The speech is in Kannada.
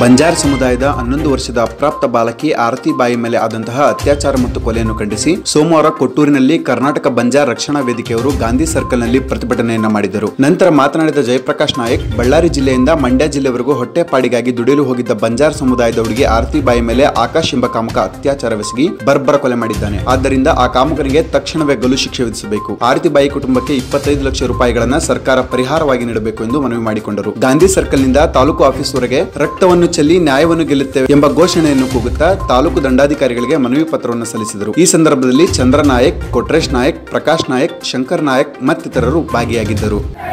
ಬಂಜಾರ ಸಮುದಾಯದ 11 ವರ್ಷದ ಅಪ್ರಾಪ್ತ ಬಾಲಕಿ ಆರತಿ ಬಾಯಿ ಮೇಲೆ ಆದಂತಹ ಅತ್ಯಾಚಾರ ಮತ್ತು ಕೊಲೆಯನ್ನು ಖಂಡಿಸಿ ಸೋಮವಾರ ಕೊಟ್ಟೂರಿನಲ್ಲಿ ಕರ್ನಾಟಕ ಬಂಜಾರ ರಕ್ಷಣಾ ವೇದಿಕೆಯವರು ಗಾಂಧಿ ಸರ್ಕಲ್ನಲ್ಲಿ ಪ್ರತಿಭಟನೆಯನ್ನ ಮಾಡಿದರು. ನಂತರ ಮಾತನಾಡಿದ ಜಯಪ್ರಕಾಶ್ ನಾಯಕ್, ಬಳ್ಳಾರಿ ಜಿಲ್ಲೆಯಿಂದ ಮಂಡ್ಯ ಜಿಲ್ಲೆವರೆಗೂ ಹೊಟ್ಟೆಪಾಡಿಗಾಗಿ ದುಡಿಯಲು ಹೋಗಿದ್ದ ಬಂಜಾರ ಸಮುದಾಯದ ಹುಡುಗಿ ಆರತಿ ಬಾಯಿ ಮೇಲೆ ಆಕಾಶ್ ಎಂಬ ಕಾಮಕ ಅತ್ಯಾಚಾರವೆಸಗಿ ಬರ್ಬರ ಕೊಲೆ ಮಾಡಿದ್ದಾನೆ. ಆದ್ದರಿಂದ ಆ ಕಾಮಕನಿಗೆ ತಕ್ಷಣವೇ ಗಲ್ಲು ಶಿಕ್ಷೆ ವಿಧಿಸಬೇಕು. ಆರತಿ ಬಾಯಿ ಕುಟುಂಬಕ್ಕೆ 25 ಲಕ್ಷ ರೂಪಾಯಿಗಳನ್ನ ಸರ್ಕಾರ ಪರಿಹಾರವಾಗಿ ನೀಡಬೇಕು ಎಂದು ಮನವಿ ಮಾಡಿಕೊಂಡರು. ಗಾಂಧಿ ಸರ್ಕಲ್ನಿಂದ ತಾಲೂಕು ಆಫೀಸ್ ವರೆಗೆ ರಕ್ತವನ್ನು ಚೆಲ್ಲಿ ನ್ಯಾಯವನ್ನು ಗೆಲ್ಲುತ್ತೇವೆ ಎಂಬ ಘೋಷಣೆಯನ್ನು ಕೂಗುತ್ತಾ ತಾಲೂಕು ದಂಡಾಧಿಕಾರಿಗಳಿಗೆ ಮನವಿ ಪತ್ರವನ್ನು ಸಲ್ಲಿಸಿದರು. ಈ ಸಂದರ್ಭದಲ್ಲಿ ಚಂದ್ರ ನಾಯಕ್, ಕೊಟ್ರೇಶ್ ನಾಯಕ್, ಪ್ರಕಾಶ್ ನಾಯಕ್, ಶಂಕರ್ ನಾಯಕ್ ಮತ್ತಿತರರು ಭಾಗಿಯಾಗಿದ್ದರು.